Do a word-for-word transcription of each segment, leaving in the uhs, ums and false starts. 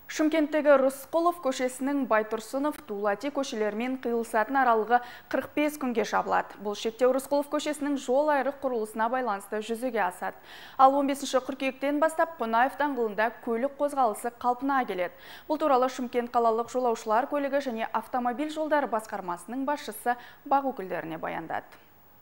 Шымкенттегі Рысқұлов көшесінің Байтұрсынов, Дулати көшелерімен қиылысатын аралығы қырық бес күнге жабылады. Бұл шектеу Рысқұлов көшесінің жол айрық құрылысына байланысты жүзеге асады. Ал он бесінші қыркүйектен бастап Қонаев даңғылында көлік қозғалысы қалпына келеді. Бұл туралы Шымкент қалалық жолаушылар көлігі және автомобиль жолдары басқармасының басшысы бақ өкілдеріне баяндады.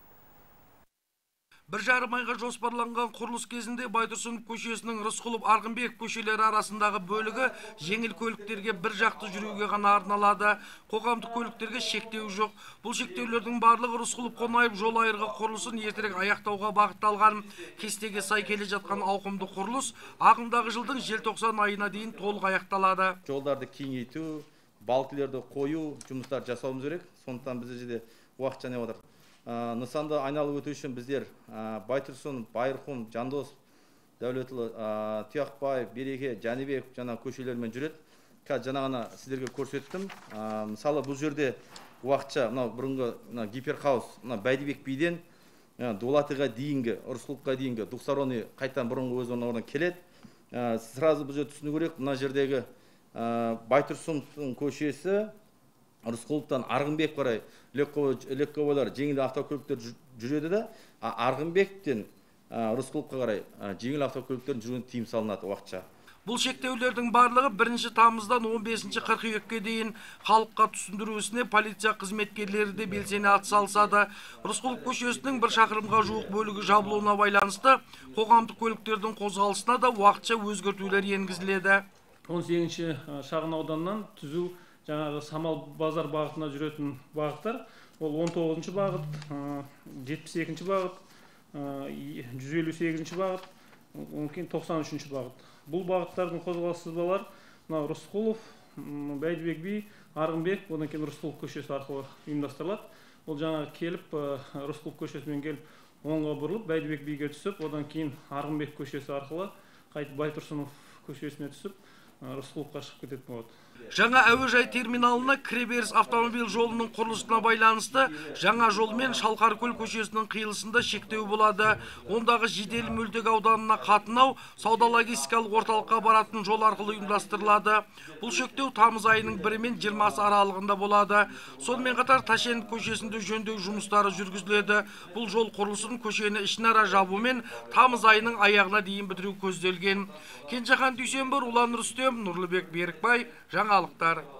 Bir жарым айға жоспарланған құрылыс кезінде Байтұрсынов көшесінің Рысқұлов Арғынбек көшелері арасындағы бөлігі жеңіл көліктерге бір жақты жүруге ғана арналады. Қоғамдық көліктерге шектеу жоқ. Бұл шектеулердің барлығы Рысқұлов Қонаев жол айырғы құрылысын ертерек аяқтауға бағытталған. Кестеге сай келе жатқан ауқымды құрылыс ағымдағы жылдың желтоқсан айына дейін толық аяқталады. Жолдарды кеңейту, балкілерді қою жұмыстар жасауымыз керек. Сондықтан бізде жерде уақыт және отыр. Нысанды айналып өту үшін біздер Байтұрсынов, Байырқұм, Жандос, Дәулетұлы, Тұяқбаев, Береке, Жәнібек жаңа көшелермен жүреді. Қазір жаңа ғана сіздерге көрсеттім. Мысалы бұл жерде уақытша мынау бұрынғы гиперхаус, мына Бәйдібек биден Дулатыға дейінгі, Рысқұловқа дейінгі двухсторонний қайтадан бұрынғы өз орнына келеді. Сразу бұл жерде түсіну керек, мына жердегі Байтұрсыновтың көшесі Рысқұловтан Арғынбек қарай легковойлар жеңіл автокөліктер жүреді де, Арғынбектен Рысқұловқа қарай жеңіл автокөліктердің жүруіне тыйым салынады уақытша. Бұл шектеулердің барлығы бірінші тамыздан он бесінші қыркүйекке дейін халыққа түсіндіру ісіне полиция қызметкерлері де белсене атсалысады. Рысқұлов көшесінің бір шақырымға жуық бөлігі жабылуына байланысты қоғамдық көліктердің қозғалысына да уақытша өзгертулер енгізіледі. он сегізінші шағын ауданнан түзу жаңағы Самал базар бағытына жүретін бағыттар, ол он тоғызыншы бағыт, жетпіс екінші бағыт, жүз елу сегізінші бағыт, тоқсан үшінші бағыт. Бұл бағыттардың қозғалыс сызбалары Рысқұлов, Бәйдібек би, Арғынбек, одан кейін Рысқұлов көшесі арқылы ұйымдастырылады. Ол жаңағы келіп, Рысқұлов көшесімен келіп, оңға бұрылып, Бәйдібек биге түсіп, одан кейін Арғынбек көшесі арқылы қайтып Байтұрсынов көшесіне түсіп, Рысқұловқа шығып кететін болады. Жаңа әуежай терминалына кіреберіс автомобиль жолының құрылысына байланысты жаңа жол мен Шалқаркөл көшесінің қиылысында шектеу болады. Ондағы жедел мөлтек ауданына қатынау сауда-логистикалық орталыққа баратын жол арқылы ұйымдастырылады. Бұл шектеу тамыз айының бірі мен жиырмасы аралығында болады. Сонымен қатар Ташкент көшесінде жөндеу жұмыстары жүргізіледі. Бұл жол құрылысын көшені ішінара жабумен тамыз айының аяғына дейін бітіру көзделген. Кенжехан Дүйсенбі, Рулан Рүстем, Нұрлыбек Берікбай, жаңалықтар.